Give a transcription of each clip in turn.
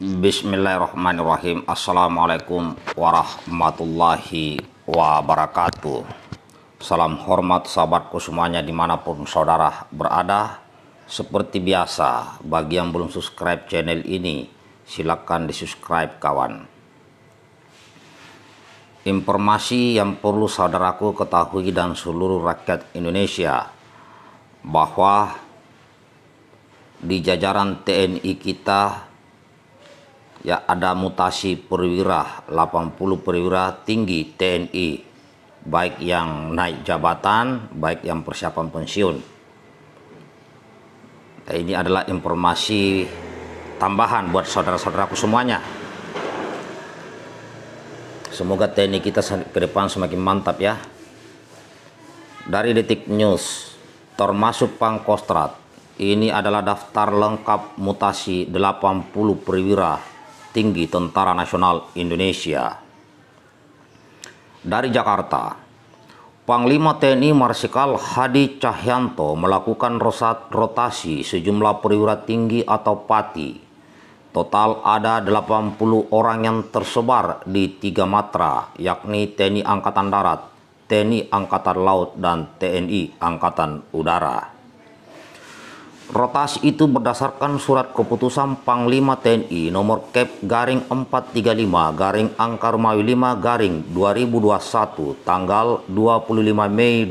Bismillahirrahmanirrahim. Assalamualaikum warahmatullahi wabarakatuh. Salam hormat sahabatku semuanya dimanapun saudara berada. Seperti biasa, bagi yang belum subscribe channel ini, silakan di subscribe kawan. Informasi yang perlu saudaraku ketahui dan seluruh rakyat Indonesia, bahwa di jajaran TNI kita ya ada mutasi perwira, 80 perwira tinggi TNI, baik yang naik jabatan, baik yang persiapan pensiun. Ini adalah informasi tambahan buat saudara-saudaraku semuanya. Semoga TNI kita ke depan semakin mantap ya. Dari Detik News, termasuk Pangkostrat, ini adalah daftar lengkap mutasi 80 perwira tinggi Tentara Nasional Indonesia. Dari Jakarta, Panglima TNI Marsikal Hadi Cahyanto melakukan rotasi sejumlah perwira tinggi atau pati. Total ada 80 orang yang tersebar di 3 matra, yakni TNI Angkatan Darat, TNI Angkatan Laut, dan TNI Angkatan Udara. Rotasi itu berdasarkan surat keputusan Panglima TNI nomor Kep garing 435 garing angka Romawi 5 garing 2021 tanggal 25 Mei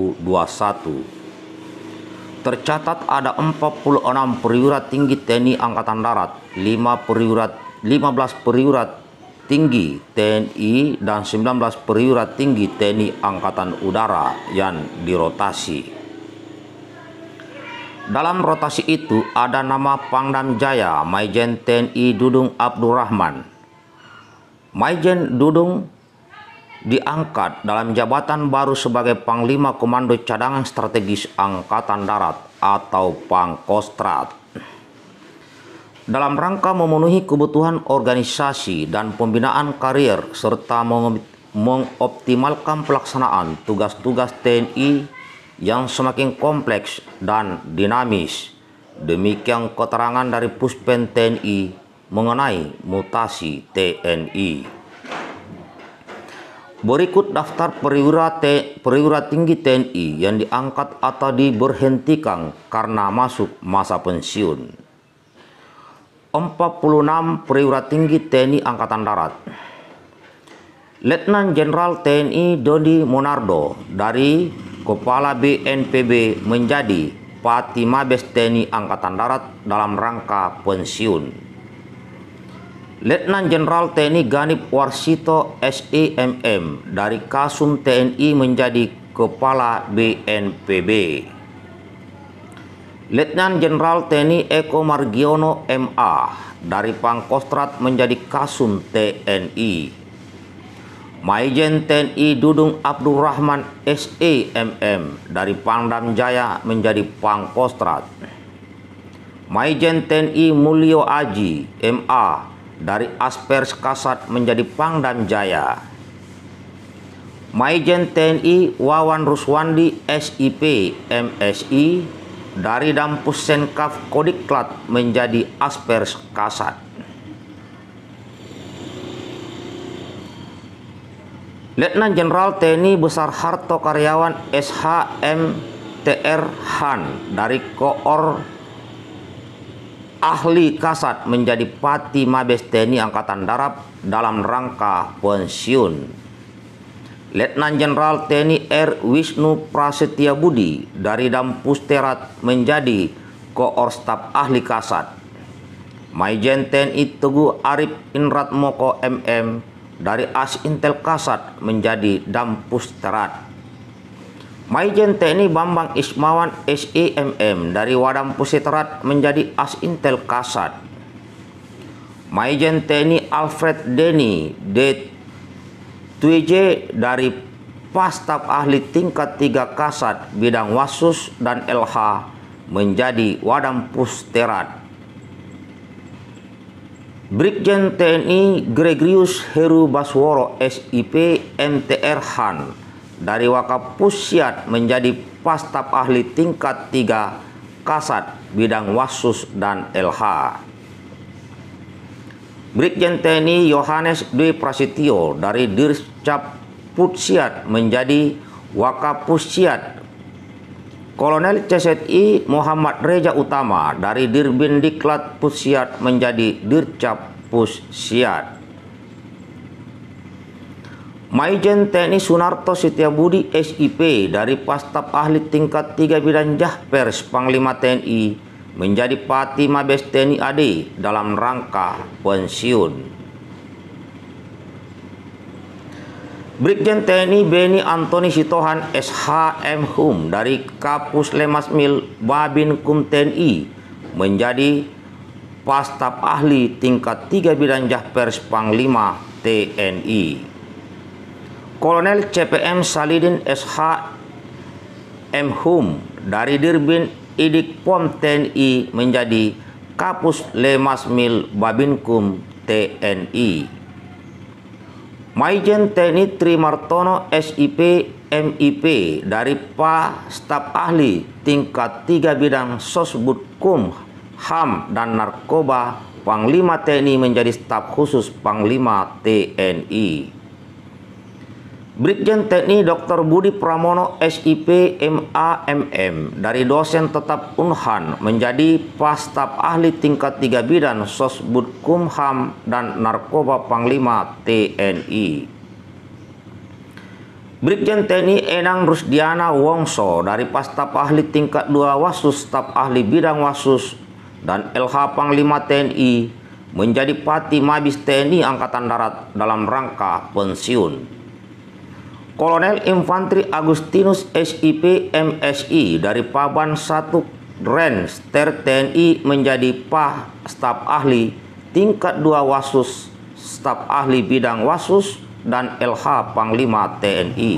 2021. Tercatat ada 46 perwira tinggi TNI Angkatan Darat, 15 perwira tinggi TNI, dan 19 perwira tinggi TNI Angkatan Udara yang dirotasi. Dalam rotasi itu ada nama Pangdam Jaya Maijen TNI Dudung Abdurrahman. Maijen Dudung diangkat dalam jabatan baru sebagai Panglima Komando Cadangan Strategis Angkatan Darat atau Pangkostrat. Dalam rangka memenuhi kebutuhan organisasi dan pembinaan karier serta mengoptimalkan pelaksanaan tugas-tugas TNI yang semakin kompleks dan dinamis. Demikian keterangan dari Puspen TNI mengenai mutasi TNI. Berikut daftar perwira tinggi TNI yang diangkat atau diberhentikan karena masuk masa pensiun. 46 perwira tinggi TNI Angkatan Darat. Letnan Jenderal TNI Dodi Monardo dari Kepala BNPB menjadi Pati Mabes TNI Angkatan Darat dalam rangka pensiun. Letnan Jenderal TNI Ganip Warsito SEMM dari Kasum TNI menjadi Kepala BNPB. Letnan Jenderal TNI Eko Margiono MA dari Pangkostrat menjadi Kasum TNI. Maijen TNI Dudung Abdurrahman SEMM dari Pangdam Jaya menjadi Pangkostrat. Maijen TNI Mulyo Aji MA dari Aspers Kasat menjadi Pangdam Jaya. Maijen TNI Wawan Ruswandi SIP MSI dari Dampus Senkaf Kodiklat menjadi Aspers Kasat. Letnan Jenderal TNI Besar Harto Karyawan SHM TR Han dari Koor Ahli Kasat menjadi Pati Mabes TNI Angkatan Darat dalam rangka pensiun. Letnan Jenderal TNI R. Wisnu Prasetya Budi dari Dampus Terat menjadi Koor Staf Ahli Kasat. Maijen TNI Teguh Arif Inratmoko MM dari As-Intel Kasat menjadi Dampus Terat. Maijen TNI Bambang Ismawan SEMM dari Wadampus Terat menjadi As-Intel Kasat. Maijen TNI Alfred Denny D2J dari Pastaf Ahli Tingkat 3 Kasat bidang Wasus dan LH menjadi Wadampus Terat. Brigjen TNI Gregorius Heru Basworo SIP MTR Han dari Wakapusat menjadi Pastaf Ahli Tingkat 3 Kasat bidang Wasus dan LH. Brigjen TNI Yohanes Dwi Prasetyo dari Dircap Putsiat menjadi Wakapusiat. Kolonel CZI Muhammad Reza Utama dari Dirbindiklat Pusiat menjadi Dircap Pusiat. Maijen TNI Sunarto Setiabudi SIP dari Pastaf Ahli Tingkat 3 Bidang Jahpers Panglima TNI menjadi Pati Mabes TNI AD dalam rangka pensiun. Brigjen TNI Beni Antoni Sitohan SHM Hum dari Kapus Lemasmil Babinkum TNI menjadi Pastaf Ahli Tingkat 3 Bidang Jahpers Panglima TNI. Kolonel CPM Salidin SHM Hum dari Dirbin Idik Pom TNI menjadi Kapus Lemasmil Babinkum TNI. Maijen TNI Trimartono SIP MIP dari Staf Ahli Tingkat 3 Bidang Sosbudkum HAM dan Narkoba Panglima TNI menjadi Staf Khusus Panglima TNI. Brigjen TNI Dr. Budi Pramono SIP MAMM dari dosen tetap Unhan menjadi Pastaf Ahli Tingkat 3 Bidang Sosbudkumham dan Narkoba Panglima TNI. Brigjen TNI Enang Rusdiana Wongso dari Pastaf Ahli Tingkat 2 Wasus Staf Ahli Bidang Wasus dan LH Panglima TNI menjadi Pati Mabes TNI Angkatan Darat dalam rangka pensiun. Kolonel Infantri Agustinus SIP MSI dari Paban 1 Renster TNI menjadi Staf Ahli Tingkat 2 Wasus, Staf Ahli Bidang Wasus, dan LH Panglima TNI.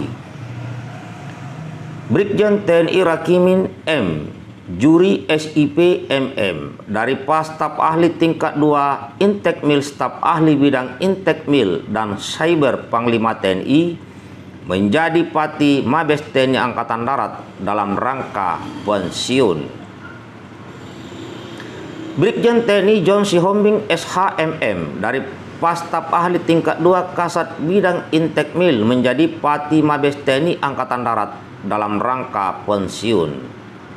Brigjen TNI Rakimin M. Juri SIP MM dari Staf Ahli Tingkat 2 Intekmil, Staf Ahli Bidang Intekmil dan Cyber Panglima TNI menjadi Pati Mabes TNI Angkatan Darat dalam rangka pensiun. Brigjen TNI John Sihombing SHMM dari Pastaf Ahli Tingkat 2 Kasat Bidang Intekmil menjadi Pati Mabes TNI Angkatan Darat dalam rangka pensiun.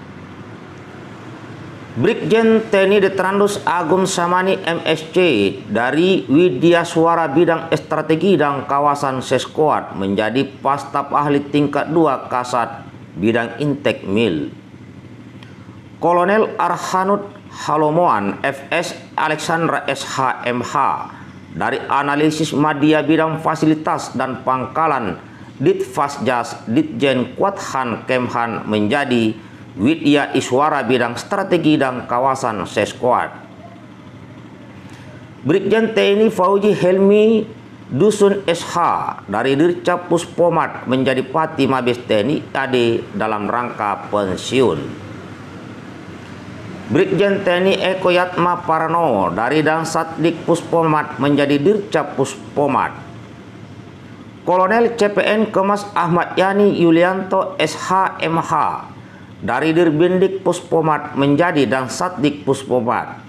Brigjen TNI Detrandus Agung Samani MSC dari Widya Suara Bidang Strategi dan Kawasan Seskoat menjadi Pastaf Ahli Tingkat 2 Kasat Bidang Intekmil. Kolonel Arhanud Halomoan FS Alexandra SHMH dari Analisis Media Bidang Fasilitas dan Pangkalan Ditfasjas Ditjen Kuathan Kemhan menjadi Widya Iswara Bidang Strategi dan Kawasan Seskoat. Brigjen TNI Fauji Helmi Dusun SH dari Dircap Puspomat menjadi Pati Mabes TNI AD dalam rangka pensiun. Brigjen TNI Eko Yatma Parano dari Dansatdik Puspomat menjadi Dircap Puspomat. Kolonel CPN Kemas Ahmad Yani Yulianto SHMH dari Dirbindik Puspomat menjadi Dansatdik Puspomat.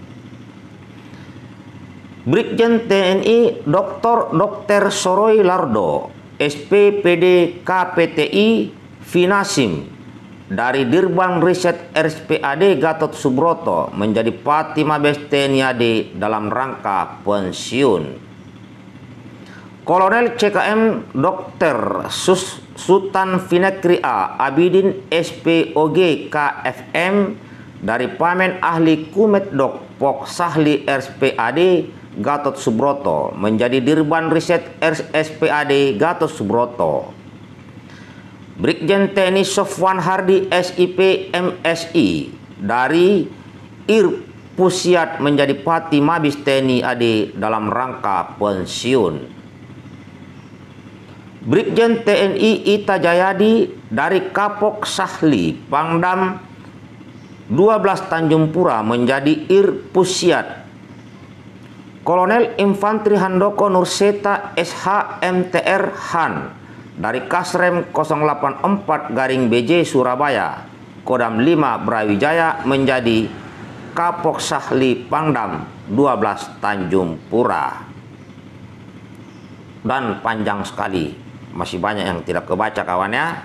Brigjen TNI Dr. Soroy Lardo SPPD KPTI Finasim dari Dirbang Riset RSPAD Gatot Subroto menjadi Pati Mabes TNI AD dalam rangka pensiun. Kolonel CKM Dr. Sultan Finekri A. Abidin SPOG KFM dari Pamen Ahli Kumetdok Pok Sahli RSPAD Gatot Subroto menjadi Dirban Riset RSPAD Gatot Subroto. Brigjen TNI Sofwan Hardi SIP MSI dari Irpusiat menjadi Pati Mabes TNI AD dalam rangka pensiun. Brigjen TNI Ita Jayadi dari Kapok Sahli Pangdam 12 Tanjung Pura menjadi Irpusiat. Kolonel Infantri Handoko Nurseta SHMTR Han dari Kasrem 084 BJ Surabaya Kodam 5 Brawijaya menjadi Kapok Sahli Pangdam 12 Tanjung Pura. Dan panjang sekali, masih banyak yang tidak kebaca kawannya.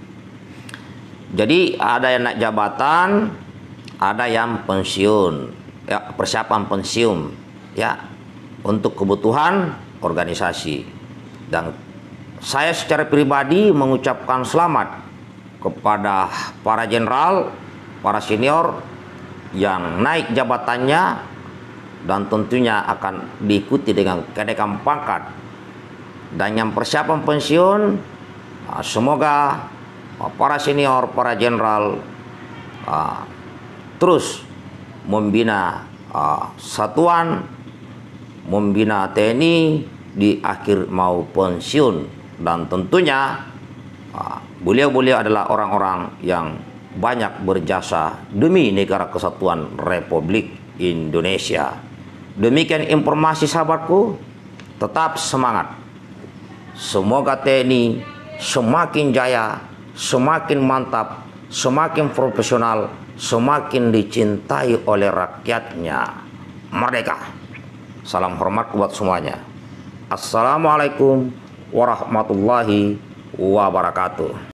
Jadi ada yang naik jabatan, ada yang pensiun, ya, persiapan pensiun, ya, untuk kebutuhan organisasi. Dan saya secara pribadi mengucapkan selamat kepada para jenderal, para senior yang naik jabatannya, dan tentunya akan diikuti dengan kenaikan pangkat. Dan yang persiapan pensiun, semoga para senior, para jenderal terus membina satuan, membina TNI di akhir mau pensiun. Dan tentunya beliau-beliau adalah orang-orang yang banyak berjasa demi negara kesatuan Republik Indonesia. Demikian informasi sahabatku, tetap semangat. Semoga TNI semakin jaya, semakin mantap, semakin profesional, semakin dicintai oleh rakyatnya. Merdeka. Salam hormat buat semuanya. Assalamualaikum warahmatullahi wabarakatuh.